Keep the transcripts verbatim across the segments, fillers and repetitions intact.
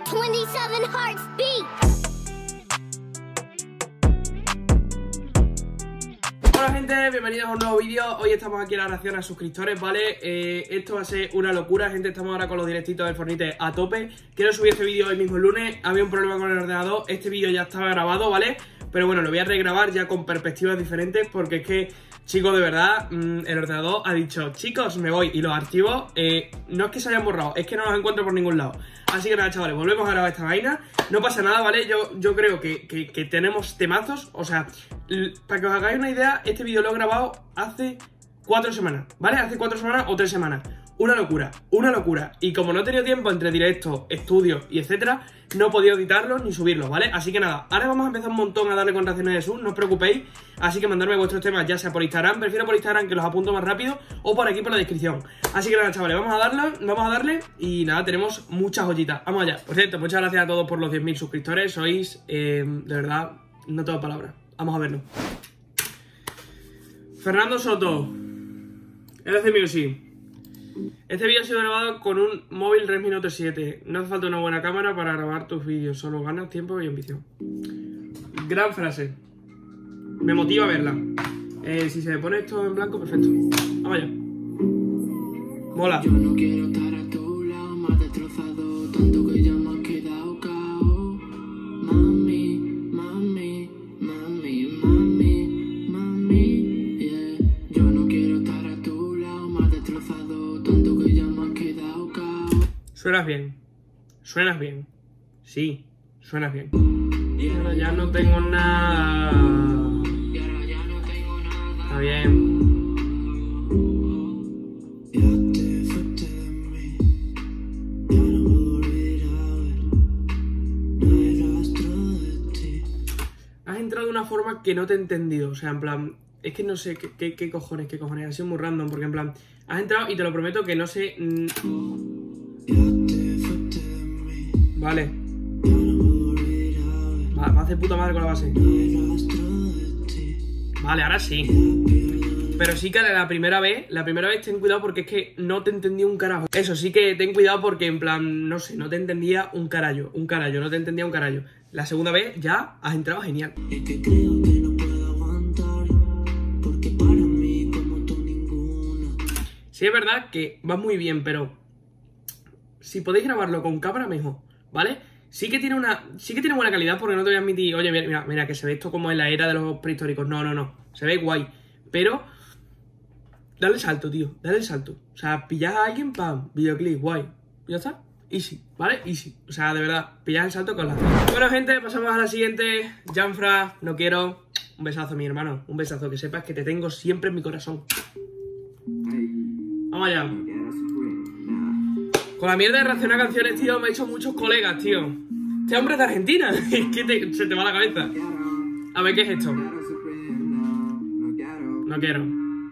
twenty-seven hearts beat. Hola gente, bienvenidos a un nuevo vídeo. Hoy estamos aquí en la reacción a suscriptores, ¿vale? Eh, esto va a ser una locura, gente. Estamos ahora con los directitos del Fortnite a tope. Quiero subir este vídeo hoy mismo el lunes. Había un problema con el ordenador. Este vídeo ya estaba grabado, ¿vale? Pero bueno, lo voy a regrabar ya con perspectivas diferentes, porque es que, chicos, de verdad, mmm, el ordenador ha dicho, chicos, me voy. Y los archivos, eh, no es que se hayan borrado, es que no los encuentro por ningún lado. Así que nada, chavales, volvemos a grabar esta vaina. No pasa nada, ¿vale? Yo, yo creo que, que, que tenemos temazos. O sea, para que os hagáis una idea, este vídeo lo he grabado hace cuatro semanas, ¿vale? Hace cuatro semanas o tres semanas. Una locura, una locura. Y como no he tenido tiempo entre directos, estudios y etcétera, no he podido editarlos ni subirlos, ¿vale? Así que nada, ahora vamos a empezar un montón a darle con reacciones de sub, no os preocupéis. Así que mandadme vuestros temas ya sea por Instagram, prefiero por Instagram que los apunto más rápido, o por aquí por la descripción. Así que nada, chavales, vamos a darle, vamos a darle y nada, tenemos muchas joyitas. Vamos allá. Por cierto, muchas gracias a todos por los diez mil suscriptores, sois, eh, de verdad, no tengo palabras. Vamos a verlo. Fernando Soto, L C Music. Este vídeo ha sido grabado con un móvil Redmi Note siete. No hace falta una buena cámara para grabar tus vídeos, solo ganas tiempo y ambición. Gran frase. Me motiva a verla. Eh, si se me pone esto en blanco, perfecto. Vamos allá. Mola. Yo no quiero estar a tu lado, me has destrozado tanto que ya me has quedado cao. Mami, mami, mami, mami, mami, yeah. Yo no quiero estar a tu lado, me has destrozado tanto que ya me has quedado cao. Suenas bien. Suenas bien. Sí, suenas bien. Y ahora ya no tengo nada. Y ahora ya no tengo nada. Está bien. De una forma que no te he entendido, o sea, en plan, es que no sé qué, qué, qué cojones, qué cojones, ha sido muy random, porque en plan, has entrado y te lo prometo que no sé. Mmm... Vale. Va, va a hacer puta madre con la base. Vale, ahora sí. Pero sí que la primera vez, la primera vez ten cuidado porque es que no te entendía un carajo. Eso sí que ten cuidado porque en plan, no sé, no te entendía un carajo, un carajo, no te entendía un carajo. La segunda vez ya has entrado genial. Es que creo que no puedo aguantar, porque para mí como tú ninguna. Sí es verdad que va muy bien, pero si podéis grabarlo con cámara mejor, ¿vale? Sí que tiene una, sí que tiene buena calidad, porque no te voy a admitir, oye, mira, mira, mira, que se ve esto como en la era de los prehistóricos. No, no, no, se ve guay, pero dale el salto, tío, dale el salto. O sea, pillas a alguien, pam, videoclip, guay, ya está. Easy, ¿vale? Easy. O sea, de verdad, pillas el salto con la... Bueno, gente, pasamos a la siguiente. Janfra, no quiero. Un besazo, mi hermano. Un besazo, que sepas que te tengo siempre en mi corazón. Vamos allá. Con la mierda de reaccionar a canciones, tío, me he hecho muchos colegas, tío. Este hombre es de Argentina. Es que te, se te va la cabeza. A ver, ¿qué es esto? No quiero.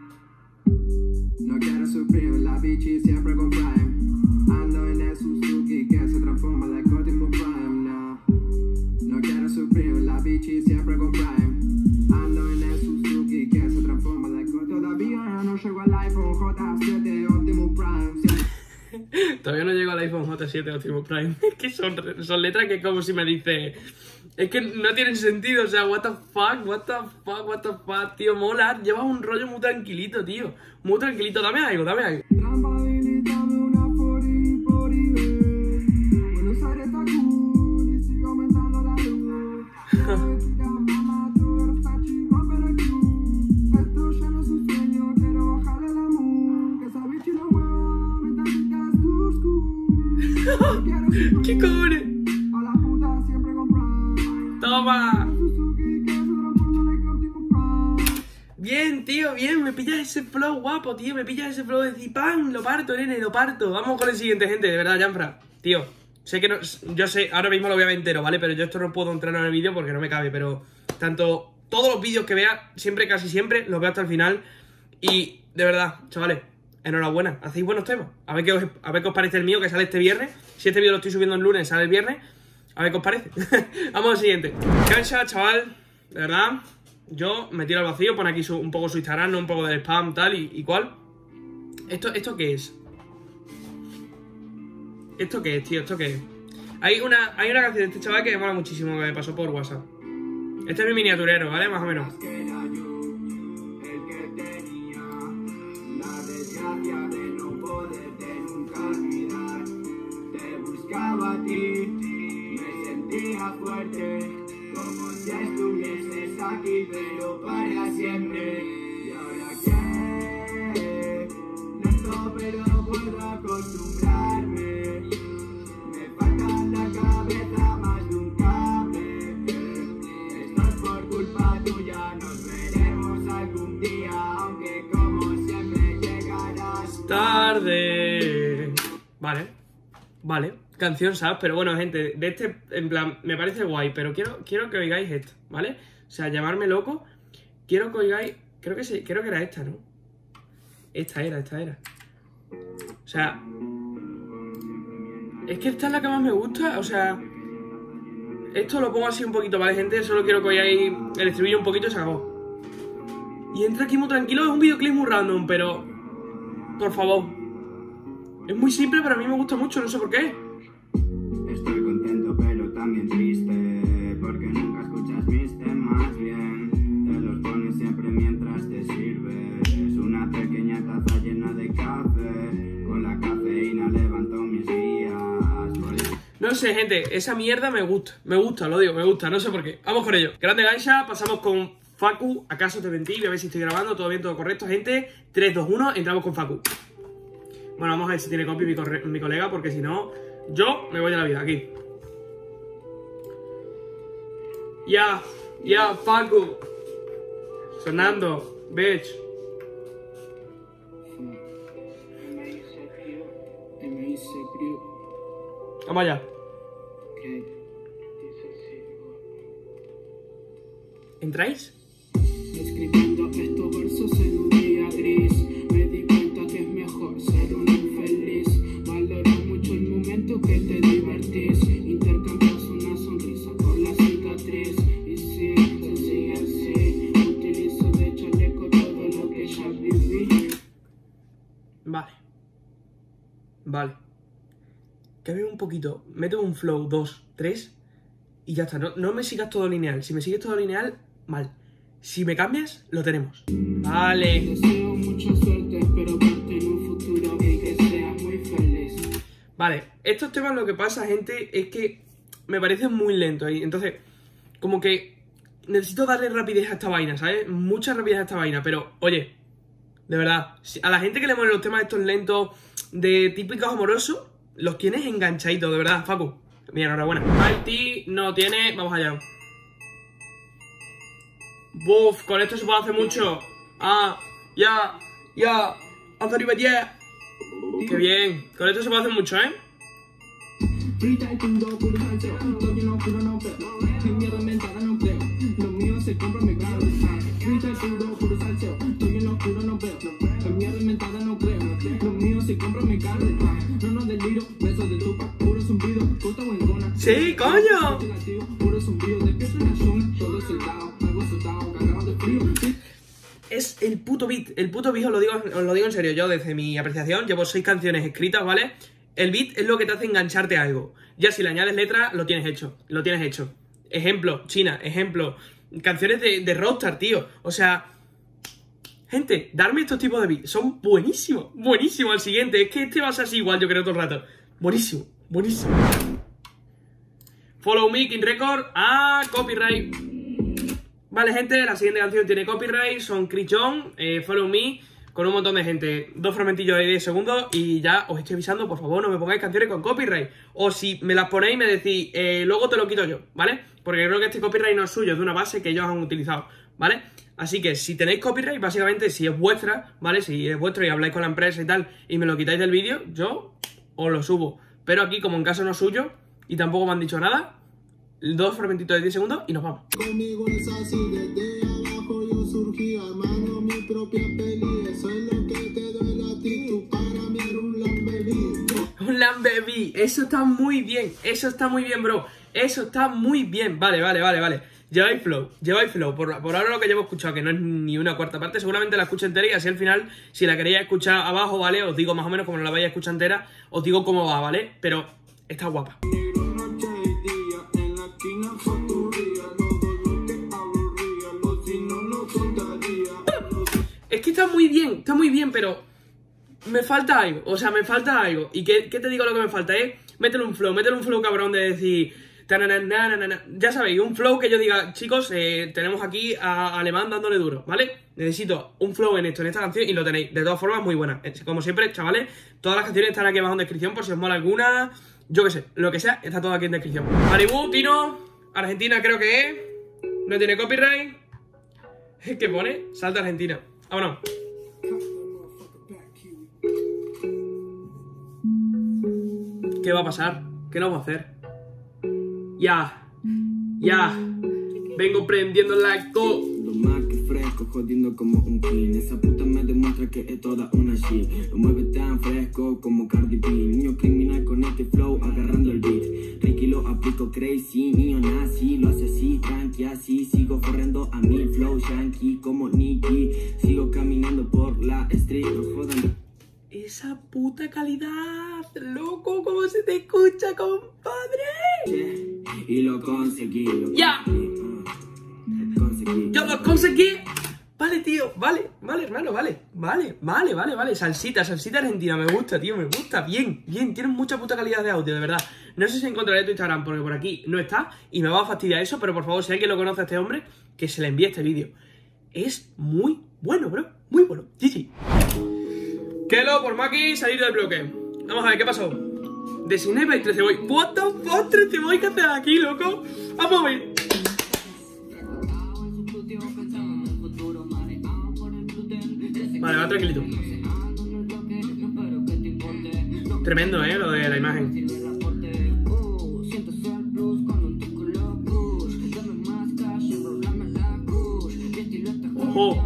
No quiero sufrir, la bichi siempre con Prime. Ando en el Suzuki que se transforma de Optimus Prime, no. No quiero sufrir, la bichi siempre con Prime. Ando en el Suzuki que se transforma de Todavía no llego al iPhone J siete Optimus Prime. Todavía no llego al iPhone J siete Optimus Prime. Es que son, son letras que es como si me dice... Es que no tienen sentido, o sea, what the fuck, what the fuck, what the fuck, tío, mola. Llevas un rollo muy tranquilito, tío. Muy tranquilito, dame algo, dame algo. ¿Qué cojones? Toma. Bien, tío, bien. Me pillas ese flow guapo, tío. Me pillas ese flow de Zipán. Lo parto, nene, lo parto. Vamos con el siguiente, gente. De verdad, Janfra. Tío, sé que no... Yo sé, ahora mismo lo voy a ver entero, ¿vale? Pero yo esto no puedo entrar en el vídeo porque no me cabe. Pero tanto... Todos los vídeos que vea, siempre, casi siempre, los veo hasta el final. Y, de verdad, chavales, enhorabuena. Hacéis buenos temas. A ver qué os, a ver qué os parece el mío, que sale este viernes. Si este vídeo lo estoy subiendo el lunes, sale el viernes. A ver qué os parece. Vamos al siguiente. Cancha, chaval. De verdad, yo me tiro al vacío. Pon aquí su, un poco su Instagram, ¿no? Un poco del spam, tal y, y cual. ¿Esto, ¿Esto qué es? ¿Esto qué es, tío? ¿Esto qué es? Hay una, hay una canción de este chaval que me mola muchísimo, que me pasó por WhatsApp. Este es mi miniaturero, ¿vale? Más o menos. A ti, me sentía fuerte, como si estuvieses aquí, pero para siempre. Y ahora que lento, pero no puedo acostumbrarme. Me falta en la cabeza más de un cable. Esto es por culpa tuya, nos veremos algún día, aunque como siempre llegarás tarde. Vale, vale. Canción, ¿sabes? Pero bueno, gente, de este, en plan, me parece guay, pero quiero, quiero que oigáis esto, ¿vale? O sea, llamarme loco, quiero que oigáis, creo que sí, creo que era esta, ¿no? Esta era, esta era. O sea, es que esta es la que más me gusta, o sea, esto lo pongo así un poquito, ¿vale, gente? Solo quiero que oigáis el estribillo un poquito y se acabó. Y entra aquí muy tranquilo, es un videoclip muy random, pero, por favor, es muy simple, pero a mí me gusta mucho, no sé por qué. Estoy contento pero también triste, porque nunca escuchas mis temas bien. Te los pones siempre mientras te sirves una pequeña taza llena de café. Con la cafeína levanto mis días. No sé, gente, esa mierda me gusta, me gusta, lo digo, me gusta, no sé por qué. Vamos con ello. Grande Gansha, pasamos con Facu. ¿Acaso te mentí? Voy a ver si estoy grabando, todo bien, todo correcto, gente. tres, dos, uno, entramos con Facu. Bueno, vamos a ver si tiene copy mi, mi colega, porque si no, yo me voy de la vida, aquí. Ya, ya, Facu. Sonando, bitch. Vamos allá. ¿Entráis? Escribiendo estos versos en un día gris, me di cuenta que es mejor ser un infeliz. Valora mucho el momento que te divertís, intercambias una sonrisa por la cicatriz. Y si se sigue así, utilizo de chaleco todo lo que ya viví. Vale. Vale. Cambia un poquito, mete un flow dos, tres y ya está. No, no me sigas todo lineal. Si me sigues todo lineal, mal. Si me cambias, lo tenemos. Vale. Deseo mucha suerte, espero verte en un futuro y que seas muy feliz. Vale, estos temas lo que pasa, gente, es que me parecen muy lentos. Y entonces, como que necesito darle rapidez a esta vaina, ¿sabes? Mucha rapidez a esta vaina, pero, oye, de verdad, a la gente que le molen los temas estos lentos de típicos amorosos, los tienes enganchaditos, de verdad, Facu. Mira, enhorabuena. Mighty no tiene, vamos allá. Buf, con esto se puede hacer mucho. Ah, ya, ya, Anthony Betier. Qué bien, con esto se puede hacer mucho, ¿eh? Frita y tundo, puro salseo. Estoy en lo oscuro, no veo. Sin miedo inventada, no creo. Lo mío se compra, me claro. Frita y tundo, puro salseo. Estoy en lo oscuro, no veo. Sin miedo inventada, no creo. Lo mío se compra, me claro. No, no deliro. Besos de tupa, puro zumbido. Puta buengona. ¡Sí, coño! Puro zumbido. Despierto en la zona. Todo soltado. Algo soltado. Cagado de frío. Es el puto beat, el puto beat, os lo digo, os lo digo en serio, yo desde mi apreciación llevo seis canciones escritas, ¿vale? El beat es lo que te hace engancharte a algo. Ya si le añades letra, lo tienes hecho, lo tienes hecho. Ejemplo, China, ejemplo, canciones de, de Rockstar, tío. O sea, gente, darme estos tipos de beats, son buenísimos, buenísimos. El siguiente, es que este va a ser así igual, yo creo, todo el rato. Buenísimo, buenísimo. Follow Me, King Record, ah, copyright. Vale, gente, la siguiente canción tiene copyright, son Chris John, eh, Follow Me, con un montón de gente, dos fragmentillos de diez segundos y ya os estoy avisando, por favor, no me pongáis canciones con copyright. O si me las ponéis me decís, eh, luego te lo quito yo, ¿vale? Porque creo que este copyright no es suyo, es de una base que ellos han utilizado, ¿vale? Así que si tenéis copyright, básicamente, si es vuestra, ¿vale? Si es vuestro y habláis con la empresa y tal, y me lo quitáis del vídeo, yo os lo subo. Pero aquí, como en caso no es suyo, y tampoco me han dicho nada, dos fragmentitos de diez segundos y nos vamos. Conmigo es así, desde abajo yo surgí, armando mi propia peli. Eso es lo que te duele a ti, tú para mí eres un lambeví. Un lambeví, eso está muy bien, eso está muy bien, bro. Eso está muy bien, vale, vale, vale, vale. Lleváis flow, lleváis flow, por, por ahora lo que llevo escuchado, que no es ni una cuarta parte, seguramente la escucho entera y así al final, si la queréis escuchar abajo, ¿vale? Os digo más o menos como no la vais a escuchar entera, os digo cómo va, ¿vale? Pero está guapa. muy bien, está muy bien, pero me falta algo, o sea, me falta algo. ¿Y qué, qué te digo lo que me falta? Es métele un flow, métele un flow cabrón de decir... Ya sabéis, un flow que yo diga, chicos, eh, tenemos aquí a Alemán dándole duro, ¿vale? Necesito un flow en esto, en esta canción, y lo tenéis. De todas formas, muy buena. Como siempre, chavales, todas las canciones están aquí abajo en descripción por si os mola alguna. Yo qué sé, lo que sea, está todo aquí en descripción. Maribú, Tino, Argentina creo que es. No tiene copyright. ¿Qué pone? Salta Argentina. Vámonos. ¿Qué va a pasar? ¿Qué nos va a hacer? Ya, ya, vengo prendiendo la co... Lo más que fresco, jodiendo como un king. Esa puta me demuestra que es toda una shit. Lo mueve tan fresco como Cardi B. Niño criminal con este flow, agarrando el beat. Ricky lo aplico crazy, niño nazi. Lo hace así, tranqui, así. Sigo corriendo a mi flow yankee como Nicky. Sigo caminando por la street, no jodan. Esa puta calidad, loco, cómo se te escucha, compadre. Y lo conseguí, lo ya. Conseguí. Yo lo conseguí. Vale, tío, vale, vale, hermano, vale, vale, vale, vale, vale. Salsita, salsita argentina, me gusta, tío, me gusta. Bien, bien, tienes mucha puta calidad de audio, de verdad. No sé si encontraré tu Instagram porque por aquí no está y me va a fastidiar eso, pero por favor, si alguien lo conoce a este hombre, que se le envíe este vídeo. Es muy bueno, bro, muy bueno. G G. Kelo por Maki, salir del bloque. Vamos a ver, ¿qué pasó? De Sniper y trece Boy. What the fuck, trece Boy, ¿qué haces aquí, loco? Vamos a ver. Vale, va tranquilito. Tremendo, eh, lo de la imagen. Ojo.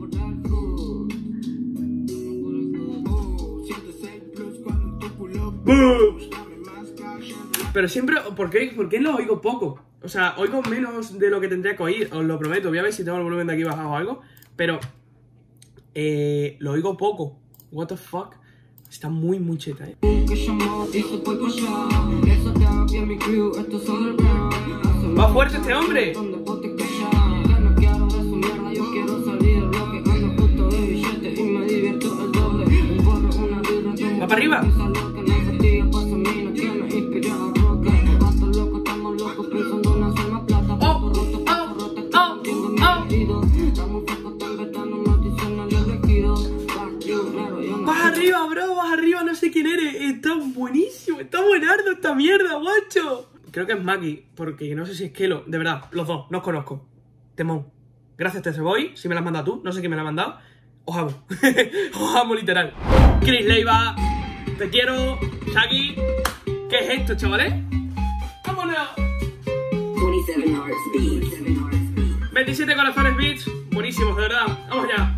Pero siempre, ¿por qué, ¿por qué lo oigo poco? O sea, oigo menos de lo que tendría que oír, os lo prometo. Voy a ver si tengo el volumen de aquí bajado o algo. Pero eh, lo oigo poco. What the fuck. Está muy, muy cheta, eh. Va fuerte este hombre. Va para arriba. Vas arriba, bro, vas arriba, no sé quién eres. Está buenísimo, está buenardo esta mierda, guacho. Creo que es Maki, porque no sé si es Kelo. De verdad, los dos, no os conozco. Temón. Gracias, T C Boy, si me la has mandado tú, no sé quién me la ha mandado. Os amo. Os amo, literal. Chris Leiva, te quiero. Shaggy. ¿Qué es esto, chavales? ¡Vámonos! veintisiete corazones beats. Buenísimos, de verdad. Vamos ya.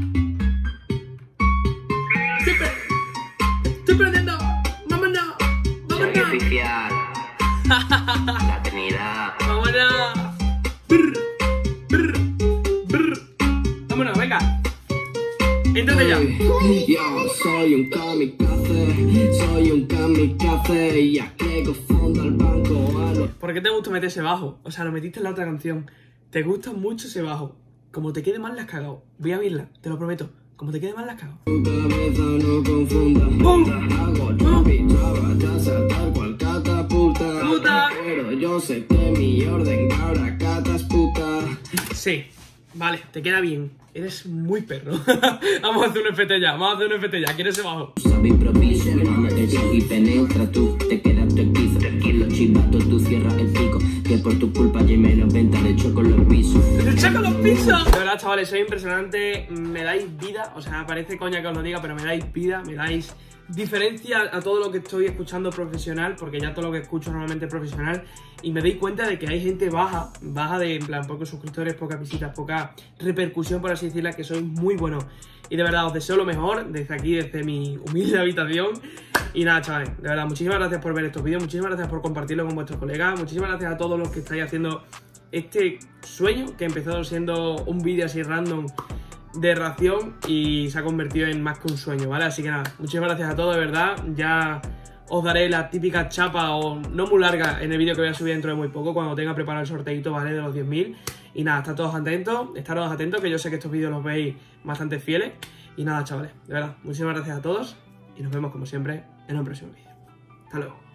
Estoy perdiendo. Vámonos. Vámonos. Soy oficial. La Trinidad. Vámonos. Brr, brr, brr. Vámonos, venga. Entonces ya. Yo soy un kamikaze, soy un kamikaze y agrego fondo al banco a los... ¿Por qué te gusta meter ese bajo? O sea, lo metiste en la otra canción. Te gusta mucho ese bajo. Como te quede mal, la has cagado. Voy a verla, te lo prometo. Como te quede mal, la has cagado. Tu cabeza no confunda. ¡Pum! Hago yo pinchaba a saltar cual catapulta. ¡Puta! Pero yo sé que mi orden ahora catas puta. Sí, vale, te queda bien. Eres muy perro. Vamos a hacer un F T ya, vamos a hacer un F T ya. ¿Quién es ese bajo? Sabe improviso, me te llego y penetra tú. Te queda tu equipo, tranquilo chivato, tú cierras el pico. Que por tu culpa ya me lo venta de hecho con los pisos. ¡Le choco los pisos! De verdad, chavales, soy impresionante. Me dais vida, o sea, parece coña que os lo diga, pero me dais vida, me dais diferencia a todo lo que estoy escuchando profesional, porque ya todo lo que escucho normalmente es profesional, y me doy cuenta de que hay gente baja, baja de, en plan, pocos suscriptores, pocas visitas, poca repercusión, por así decirla, que sois muy buenos. Y de verdad, os deseo lo mejor desde aquí, desde mi humilde habitación. Y nada, chavales, de verdad, muchísimas gracias por ver estos vídeos, muchísimas gracias por compartirlo con vuestros colegas, muchísimas gracias a todos los que estáis haciendo este sueño, que empezó siendo un vídeo así random de reacción y se ha convertido en más que un sueño, ¿vale? Así que nada, muchísimas gracias a todos, de verdad. Ya os daré la típica chapa, o no muy larga, en el vídeo que voy a subir dentro de muy poco, cuando tenga preparado el sorteito, ¿vale? De los diez mil. Y nada, estad todos atentos, estaros atentos, que yo sé que estos vídeos los veis bastante fieles. Y nada, chavales, de verdad, muchísimas gracias a todos y nos vemos como siempre en un próximo vídeo. Hasta luego.